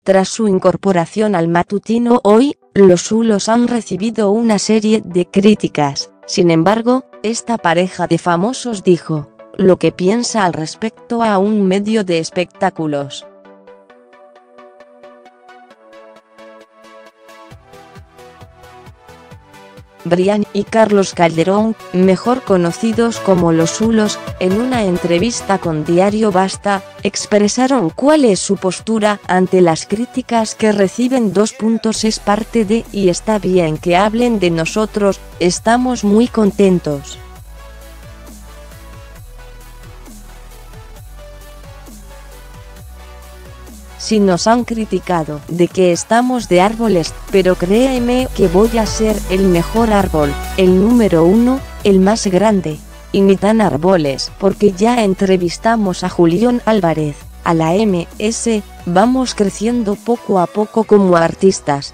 Tras su incorporación al matutino Hoy, los Zulos han recibido una serie de críticas. Sin embargo, esta pareja de famosos dijo lo que piensa al respecto a un medio de espectáculos. Brian y Carlos Calderón, mejor conocidos como los Zulos, en una entrevista con Diario Basta, expresaron cuál es su postura ante las críticas que reciben. Es parte de y está bien que hablen de nosotros, estamos muy contentos. Si nos han criticado de que estamos de árboles, pero créeme que voy a ser el mejor árbol, el número 1, el más grande. Y ni tan árboles, porque ya entrevistamos a Julián Álvarez, a la MS, vamos creciendo poco a poco como artistas.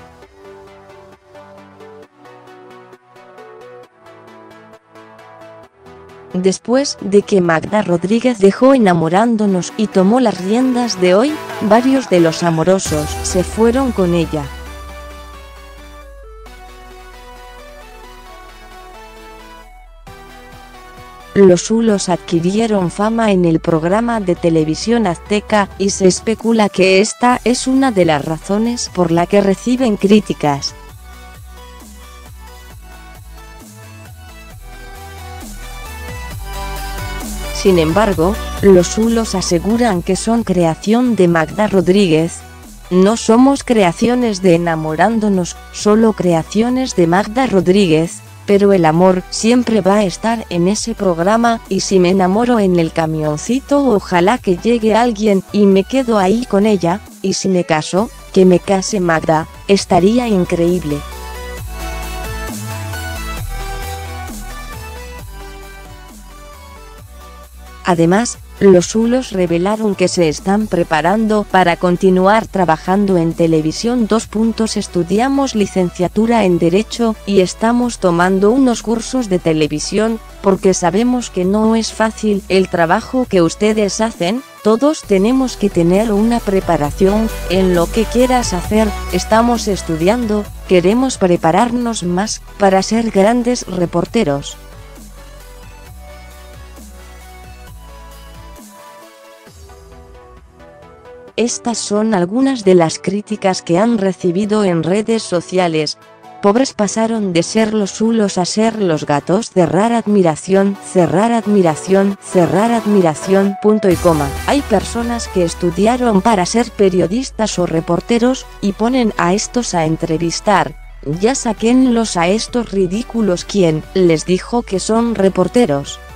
Después de que Magda Rodríguez dejó Enamorándonos y tomó las riendas de Hoy, varios de los amorosos se fueron con ella. Los Zulos adquirieron fama en el programa de televisión Azteca, y se especula que esta es una de las razones por la que reciben críticas. Sin embargo, los Zulos aseguran que son creación de Magda Rodríguez. No somos creaciones de Enamorándonos, solo creaciones de Magda Rodríguez, pero el amor siempre va a estar en ese programa, y si me enamoro en el camioncito ojalá que llegue alguien y me quedo ahí con ella, y si me caso, que me case Magda, estaría increíble. Además, los Zulos revelaron que se están preparando para continuar trabajando en televisión. Estudiamos licenciatura en Derecho y estamos tomando unos cursos de televisión, porque sabemos que no es fácil el trabajo que ustedes hacen. Todos tenemos que tener una preparación en lo que quieras hacer, estamos estudiando, queremos prepararnos más para ser grandes reporteros. Estas son algunas de las críticas que han recibido en redes sociales. Pobres pasaron de ser los Zulos a ser los gatos. Cerrar admiración, punto y coma. Hay personas que estudiaron para ser periodistas o reporteros, y ponen a estos a entrevistar. Ya saquénlos a estos ridículos. ¿Quién les dijo que son reporteros?